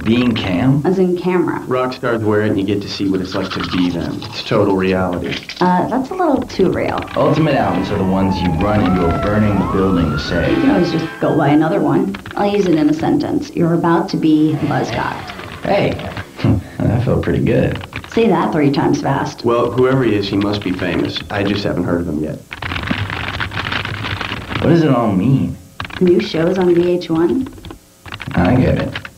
Being Cam? As in camera. Rock stars wear it and you get to see what it's like to be them. It's total reality. That's a little too real. Ultimate albums are the ones you run into a burning building to You say. can always just go buy another one. I'll use it in a sentence. You're about to be buzzcocked. Hey, that felt pretty good. Say that 3 times fast. Well, whoever he is, he must be famous. I just haven't heard of him yet. What does it all mean? New shows on VH1? I get it.